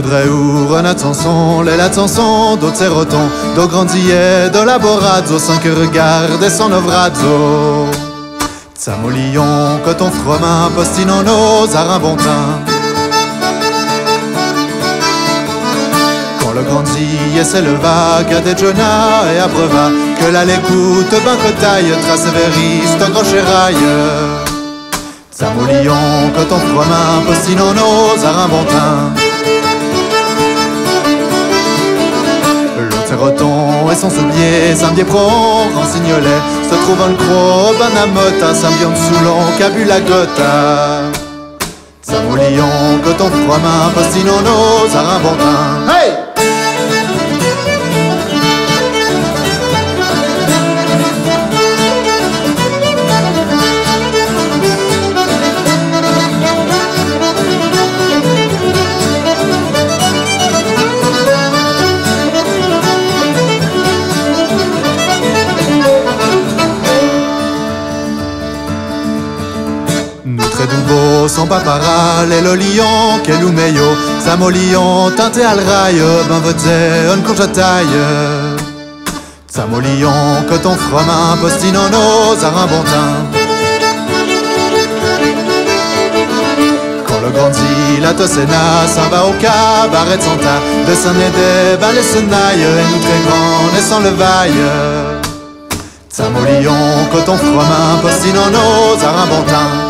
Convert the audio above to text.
André ou Renat Sanson, les l'attention d'autres roton, do grandier, do laborazzo, sans que regarde son ovrazzo. Samolion, coton froment, postino nos arabontin. Quand le grandit et s'éleva, qu'à déjeuna et abreva, que la l'écoute, bancotaille, trace vériste, un gros chéraille. Samolion, coton froment, postino nos arabontin. Roton et son soulier, Saint-Bier prend signolet, se trouve un gros banamota, Saint-Bion Soulon, cabula gota. Samolion, coton froment, postino nos arabontin. Hey! Très doubo, son paparal, et le lion, quel ou meilleur, Samolion, teinté al rail, ben voté, un courge à taille. Samolion, coton froment, postino nos arabontin. Quand le grandit, la tosséna, s'en va au cabaret de Santa, de Saint-Nédé, ben les senailles, et nous très grands, et sans levaille. Samolion, coton froment, postino nos arabontin.